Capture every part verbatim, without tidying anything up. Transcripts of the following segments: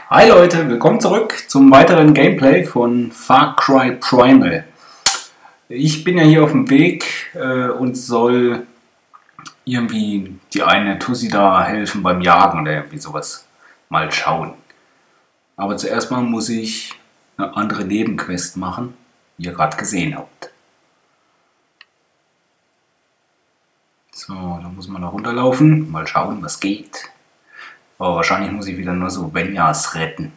Hi Leute, willkommen zurück zum weiteren Gameplay von Far Cry Primal. Ich bin ja hier auf dem Weg äh, und soll irgendwie die eine Tussi da helfen beim Jagen oder irgendwie sowas. Mal schauen. Aber zuerst mal muss ich eine andere Nebenquest machen, wie ihr gerade gesehen habt. So, da muss man da runterlaufen, mal schauen, was geht. Aber wahrscheinlich muss ich wieder nur so Venjas retten.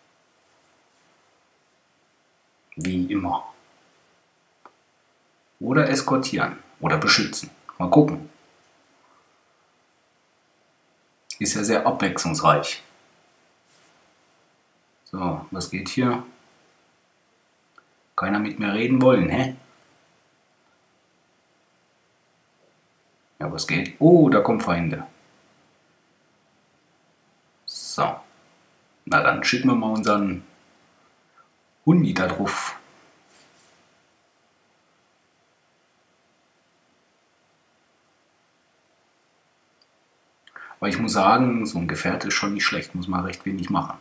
Wie immer. Oder eskortieren. Oder beschützen. Mal gucken. Ist ja sehr abwechslungsreich. So, was geht hier? Keiner mit mir reden wollen, hä? Ja, was geht? Oh, da kommen Feinde. So. Na dann schicken wir mal unseren Hundi da drauf. Aber ich muss sagen, so ein Gefährte ist schon nicht schlecht, muss man recht wenig machen.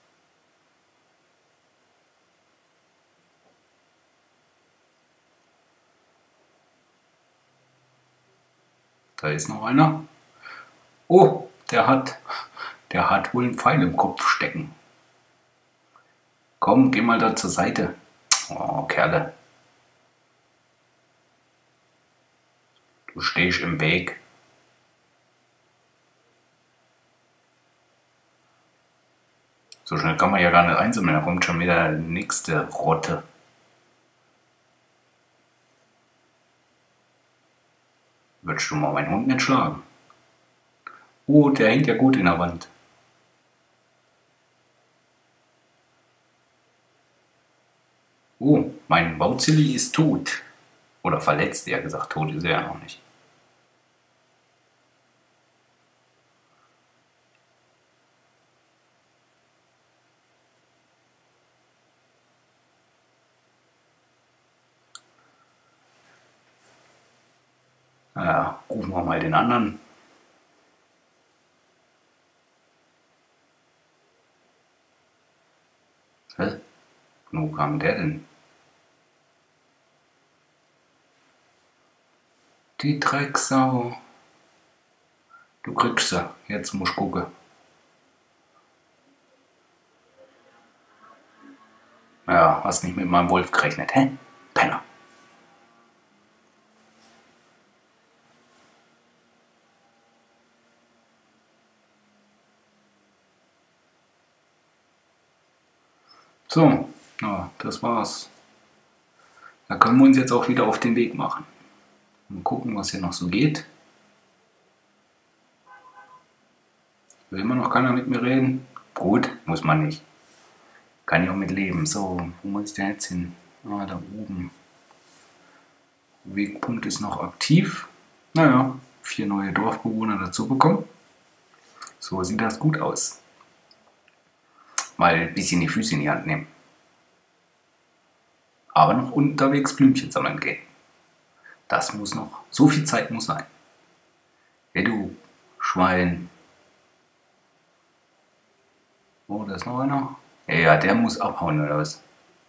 Da ist noch einer. Oh, der hat, der hat wohl einen Pfeil im Kopf stecken. Komm, geh mal da zur Seite. Oh, Kerle. Du stehst im Weg. So schnell kann man ja gar nicht einsammeln, da kommt schon wieder die nächste Rotte. Würdest du mal meinen Hund nicht schlagen? Oh, der hängt ja gut in der Wand. Oh, mein Bauzilli ist tot. Oder verletzt, eher gesagt. Tot ist er ja noch nicht. Naja, rufen wir mal den anderen. Hä? Wo kam der denn? Die Drecksau. Du kriegst sie. Jetzt muss ich gucken. Ja, hast nicht mit meinem Wolf gerechnet, hä? Penner. So, ja, das war's. Da können wir uns jetzt auch wieder auf den Weg machen. Mal gucken, was hier noch so geht. Will immer noch keiner mit mir reden? Gut, muss man nicht. Kann ich auch mit leben. So, wo muss der jetzt hin? Ah, da oben. Wegpunkt ist noch aktiv. Naja, vier neue Dorfbewohner dazu bekommen. So sieht das gut aus. Mal ein bisschen die Füße in die Hand nehmen. Aber noch unterwegs Blümchen sammeln gehen. Das muss noch. So viel Zeit muss sein. Hey du Schwein. Oh, da ist noch einer. Ja, der muss abhauen oder was?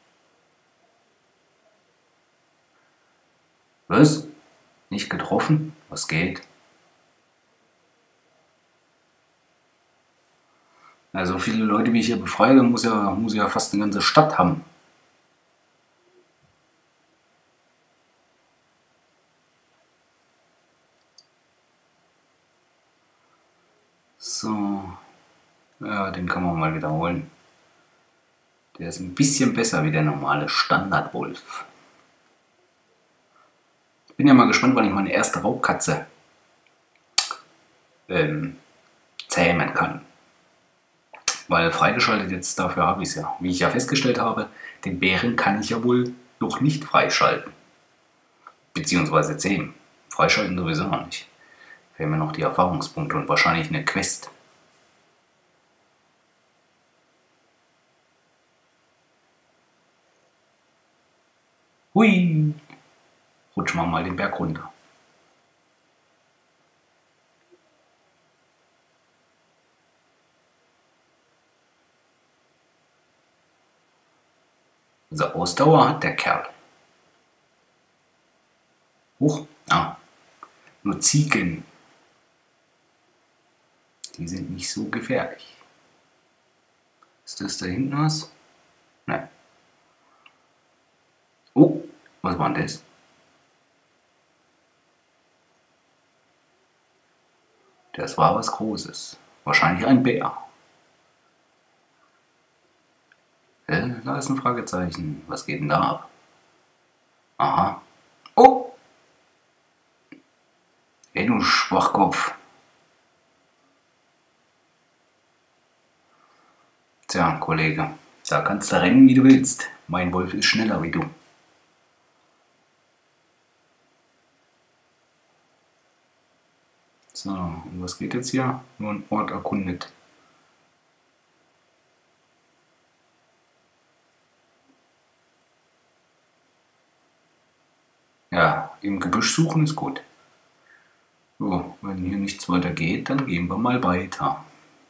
Was? Nicht getroffen? Was geht? Also viele Leute, wie ich hier befreie, muss ja, muss ja fast eine ganze Stadt haben. So. Ja, den kann man mal wiederholen. Der ist ein bisschen besser wie der normale Standardwolf. Bin ja mal gespannt, wann ich meine erste Raubkatze ähm, zähmen kann. Weil freigeschaltet jetzt, dafür habe ich es ja. Wie ich ja festgestellt habe, den Bären kann ich ja wohl noch nicht freischalten. Beziehungsweise zähmen. Freischalten sowieso noch nicht. Fehlen mir noch die Erfahrungspunkte und wahrscheinlich eine Quest. Hui! Rutschen wir mal den Berg runter. Also Ausdauer hat der Kerl. Huch, ah, nur Ziegen. Die sind nicht so gefährlich. Ist das da hinten was? Nein. Oh, was war denn das? Das war was Großes. Wahrscheinlich ein Bär. Äh, da ist ein Fragezeichen. Was geht denn da ab? Aha. Oh! Ey, du Schwachkopf. Tja, Kollege, da kannst du rennen, wie du willst. Mein Wolf ist schneller wie du. So, und was geht jetzt hier? Nur ein Ort erkundet. Ja, im Gebüsch suchen ist gut. So, wenn hier nichts weiter geht, dann gehen wir mal weiter.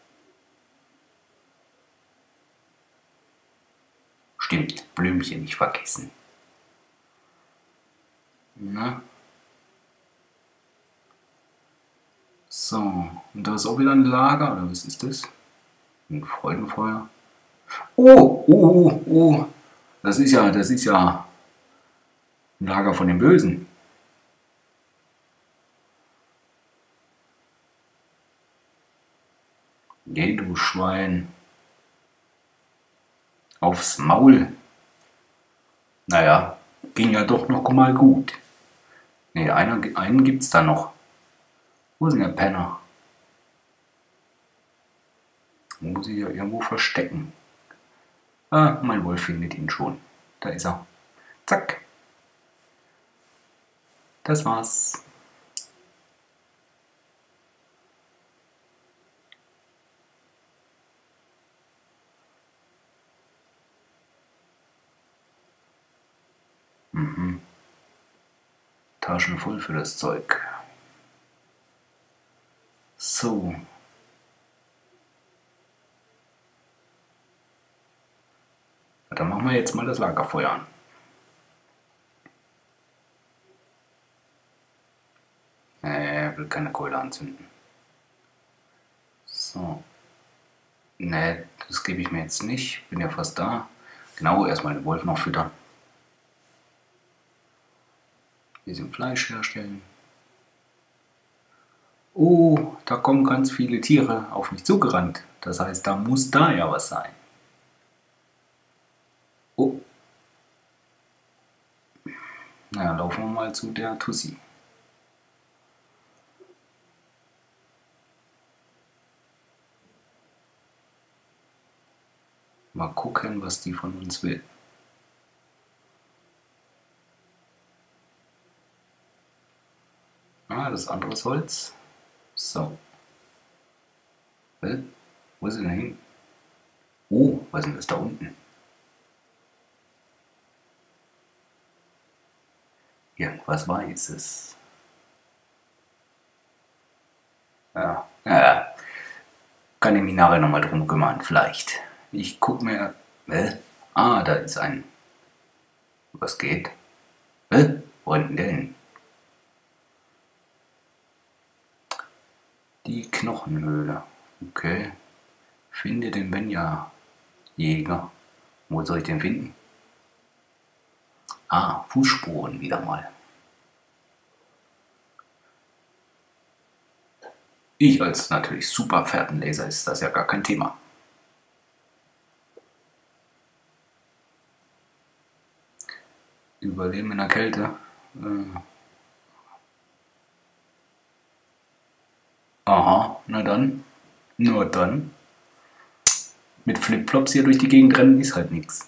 Stimmt, Blümchen nicht vergessen. Na? So, und da ist auch wieder ein Lager, oder was ist das? Ein Freudenfeuer. Oh, oh, oh, oh. Das ist ja, das ist ja ein Lager von den Bösen. Geh, du Schwein. Aufs Maul. Naja, ging ja doch noch mal gut. Ne, einer, einen gibt's da noch. Wo ist denn der Penner? Muss ich ja irgendwo verstecken. Ah, mein Wolf findet ihn schon. Da ist er. Zack. Das war's. Mhm. Taschen voll für das Zeug. So. Dann machen wir jetzt mal das Lagerfeuer an. Nee, will keine Kohle anzünden. So. Nee, das gebe ich mir jetzt nicht. Bin ja fast da. Genau, erstmal den Wolf noch füttern. Bisschen Fleisch herstellen. Oh, da kommen ganz viele Tiere auf mich zugerannt. Das heißt, da muss da ja was sein. Oh. Na, laufen wir mal zu der Tussi. Mal gucken, was die von uns will. Ah, das andere ist Holz. So. Hä? Wo ist sie denn hin? Oh, was ist denn das da unten? Irgendwas Weißes. Ja, ja. Kann ich mich nachher nochmal drum kümmern, vielleicht. Ich guck mir. Hä? Ah, da ist ein. Was geht? Hä? Wo rennt denn der hin? Die Knochenhöhle. Okay. Finde den Benja Jäger. Wo soll ich den finden? Ah, Fußspuren wieder mal. Ich als natürlich super Fährtenleser ist das ja gar kein Thema. Überleben in der Kälte. Äh. Aha, na dann. Nur dann. Mit Flipflops hier durch die Gegend rennen ist halt nichts.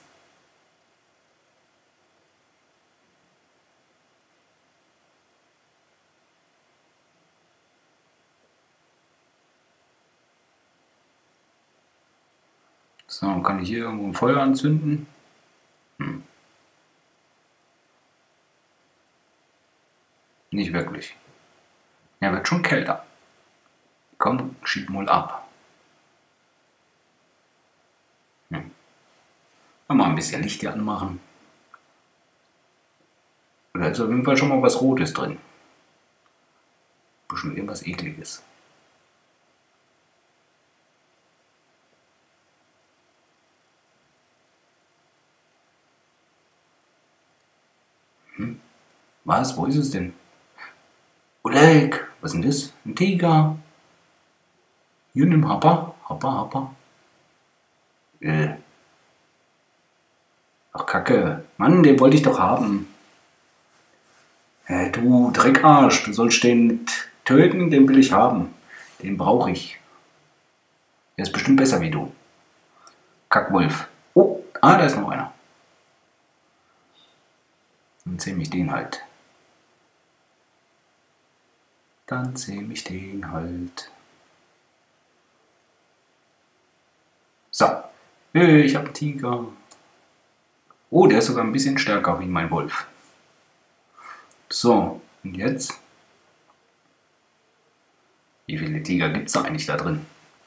So, kann ich hier irgendwo ein Feuer anzünden? Hm. Nicht wirklich. Ja, wird schon kälter. Komm, schieb mal ab. Hm. Mal ein bisschen Licht hier anmachen. Da ist auf jeden Fall schon mal was Rotes drin. Bestimmt irgendwas Ekliges. Hm? Was? Wo ist es denn? Oleg! Was ist denn das? Ein Tiger? Hier, nimm Happa. Happa, Happa. Äh. Ach, Kacke. Mann, den wollte ich doch haben. Äh, du Dreckarsch, du sollst den töten, den will ich haben. Den brauche ich. Der ist bestimmt besser wie du. Kackwolf. Oh, ah, da ist noch einer. Dann zähm ich den halt. Dann zähm ich den halt. So. Hey, ich habe einen Tiger. Oh, der ist sogar ein bisschen stärker wie mein Wolf. So, und jetzt? Wie viele Tiger gibt es da eigentlich da drin?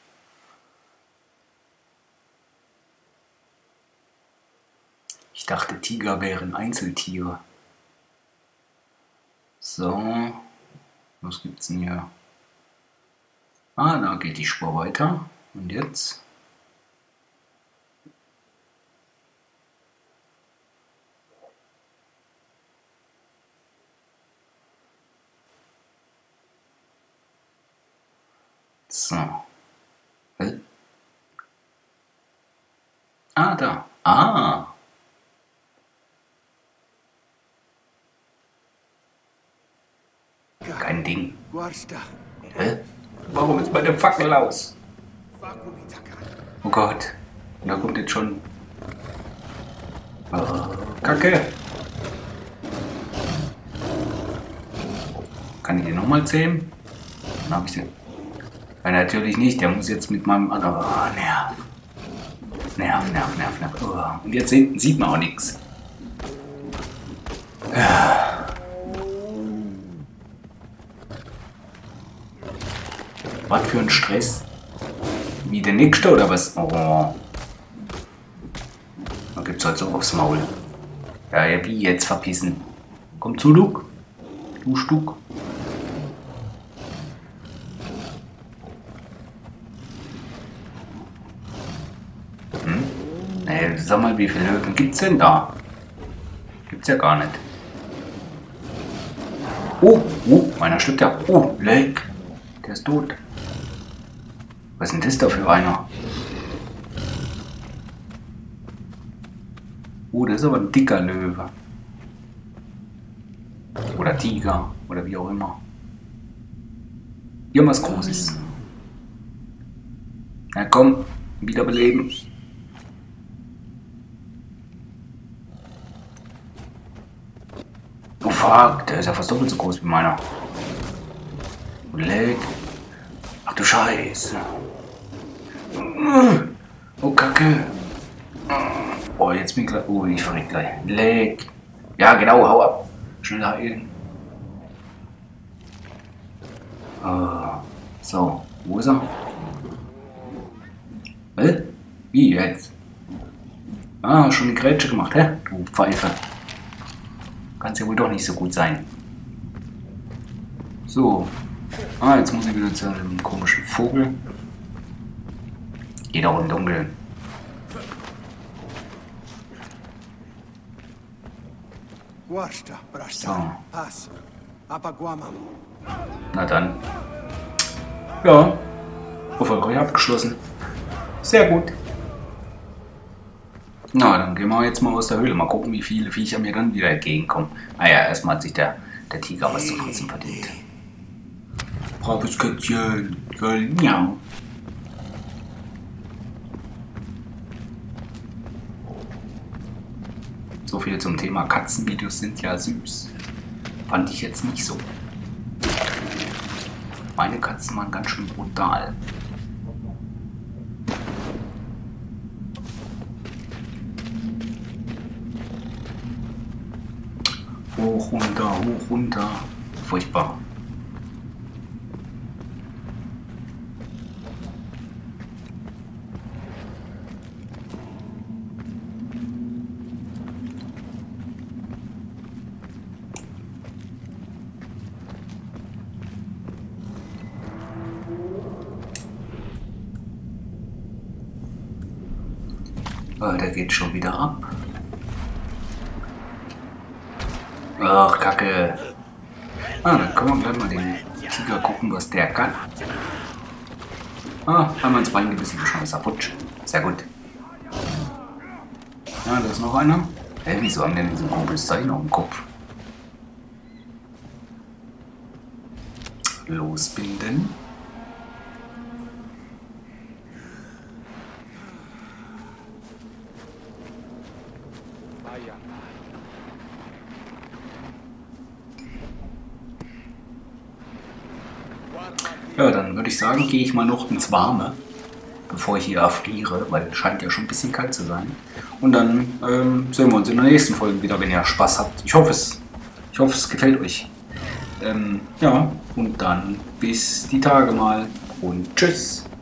Ich dachte, Tiger wären Einzeltiere. So, was gibt's denn hier? Ah, da geht die Spur weiter. Und jetzt? So. Hä? Ah, da. Ah. Kein Ding. Hä? Warum ist meine Fackel aus? Oh Gott. Und da kommt jetzt schon... Oh, Kacke. Kann ich den nochmal zähmen? Dann habe ich den... Ja, natürlich nicht. Der muss jetzt mit meinem... Oh, Nerv. Nerv, Nerv, Nerv, Nerv. Oh. Und jetzt hinten sieht man auch nichts. Ja. Was für ein Stress. Wie der nächste oder was? Oh. Da gibt's halt so aufs Maul. Ja, ja, wie jetzt verpissen? Komm zu, Luke. Du Stuck. Hm? Ey, sag mal, wie viele Löwen gibt's denn da? Gibt's ja gar nicht. Oh, oh, meiner stirbt ja. Oh, Lake. Der ist tot. Was ist denn das da für einer? Oh, das ist aber ein dicker Löwe. Oder Tiger. Oder wie auch immer. Irgendwas Großes. Na komm, wiederbeleben. Oh fuck, der ist ja fast doppelt so groß wie meiner. Leg. Ach du Scheiße. Oh Kacke. Oh, jetzt bin ich gleich. Oh, ich verreck gleich. Leg. Ja, genau, hau ab. Schnell heilen. Oh. So, wo ist er? Hä? Wie jetzt? Ah, schon die Grätsche gemacht, hä? Du Pfeife. Kann's ja wohl doch nicht so gut sein. So. Ah, jetzt muss ich wieder zu einem komischen Vogel. Geht auch im Dunkeln. So. Na dann. Ja. Erfolgreich abgeschlossen. Sehr gut. Na, dann gehen wir jetzt mal aus der Höhle. Mal gucken, wie viele Viecher mir dann wieder entgegenkommen. Ah ja, erstmal hat sich der, der Tiger was zu fressen verdient. Braves Kätzchen. Ja. So viel zum Thema Katzenvideos sind ja süß. Fand ich jetzt nicht so. Meine Katzen waren ganz schön brutal. Hoch, runter, hoch, runter. Furchtbar. Oh, der geht schon wieder ab. Ach, Kacke. Ah, dann können wir gleich mal den Tiger gucken, was der kann. Ah, einmal ins Bein gebissen, schon ist er futsch. Sehr gut. Ja, da ist noch einer. Hä, wieso haben denn diese komisches Zeichen auf dem Kopf? Losbinden. Ja, dann würde ich sagen, gehe ich mal noch ins Warme, bevor ich hier erfriere, weil es scheint ja schon ein bisschen kalt zu sein. Und dann ähm, sehen wir uns in der nächsten Folge wieder, wenn ihr Spaß habt. Ich hoffe es. Ich hoffe, es gefällt euch. Ähm, ja, und dann bis die Tage mal und tschüss.